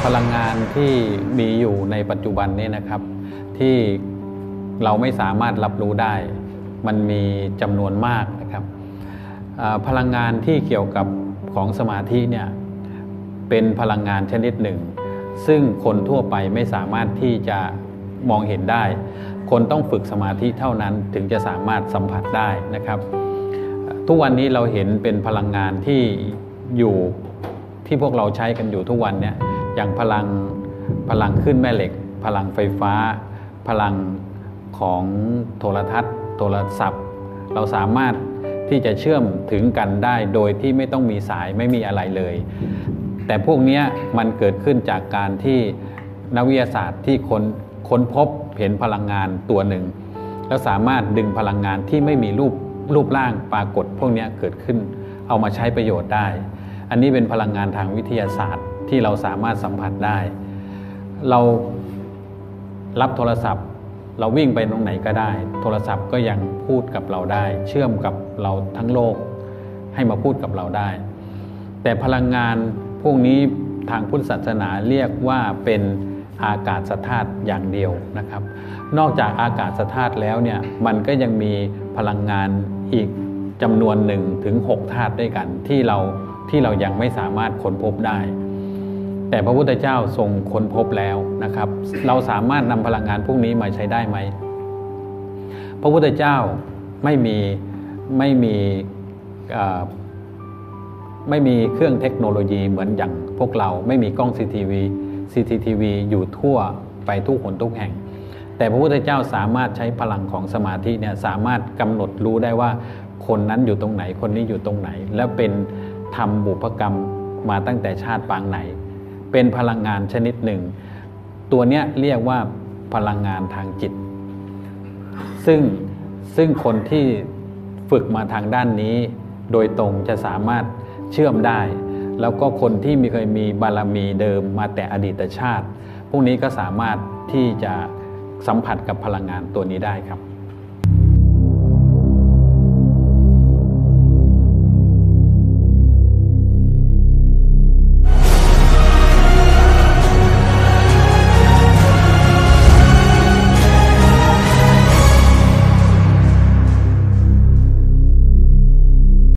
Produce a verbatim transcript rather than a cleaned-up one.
ลังงานที่มีอยู่ในปัจจุบันนี้นะครับที่เราไม่สามารถรับรู้ได้มันมีจำนวนมากนะครับพลังงานที่เกี่ยวกับของสมาธิเนี่ยเป็นพลังงานชนิดหนึ่งซึ่งคนทั่วไปไม่สามารถที่จะมองเห็นได้คนต้องฝึกสมาธิเท่านั้นถึงจะสามารถสัมผัสได้นะครับทุกวันนี้เราเห็นเป็นพลังงานที่อยู่ที่พวกเราใช้กันอยู่ทุกวันเนี่ยอย่างพลังพลังขึ้นแม่เหล็กพลังไฟฟ้าพลังของโทรทัศน์โทรศัพท์เราสามารถที่จะเชื่อมถึงกันได้โดยที่ไม่ต้องมีสายไม่มีอะไรเลยแต่พวกนี้มันเกิดขึ้นจากการที่นักวิทยาศาสตร์ที่ค้นค้นพบเห็นพลังงานตัวหนึ่งแล้วสามารถดึงพลังงานที่ไม่มีรูปรูปร่างปรากฏพวกนี้เกิดขึ้นเอามาใช้ประโยชน์ได้อันนี้เป็นพลังงานทางวิทยาศาสตร์ที่เราสามารถสัมผัสได้เรารับโทรศัพท์เราวิ่งไปตรงไหนก็ได้โทรศัพท์ก็ยังพูดกับเราได้เชื่อมกับเราทั้งโลกให้มาพูดกับเราได้แต่พลังงานพวกนี้ทางพุทธศาสนาเรียกว่าเป็นอากาศธาตุอย่างเดียวนะครับนอกจากอากาศธาตุแล้วเนี่ยมันก็ยังมีพลังงานอีกจำนวนหนึ่งถึงหกธาตุด้วยกันที่เราที่เรายังไม่สามารถค้นพบได้แต่พระพุทธเจ้าทรงค้นพบแล้วนะครับเราสามารถนำพลังงานพวกนี้มาใช้ได้ไหมพระพุทธเจ้าไม่มีไม่มีไม่มีเครื่องเทคโนโลยีเหมือนอย่างพวกเราไม่มีกล้อง ซี ที วี ซี ที ที วี อยู่ทั่วไปทุกหนทุกแห่งแต่พระพุทธเจ้าสามารถใช้พลังของสมาธิเนี่ยสามารถกำหนดรู้ได้ว่าคนนั้นอยู่ตรงไหนคนนี้อยู่ตรงไหนแล้วเป็นทำบุพกรรมมาตั้งแต่ชาติปางไหนเป็นพลังงานชนิดหนึ่งตัวเนี้ยเรียกว่าพลังงานทางจิตซึ่งซึ่งคนที่ฝึกมาทางด้านนี้โดยตรงจะสามารถเชื่อมได้แล้วก็คนที่มีเคยมีบารมีเดิมมาแต่อดีตชาติพวกนี้ก็สามารถที่จะสัมผัสกับพลังงานตัวนี้ได้ครับ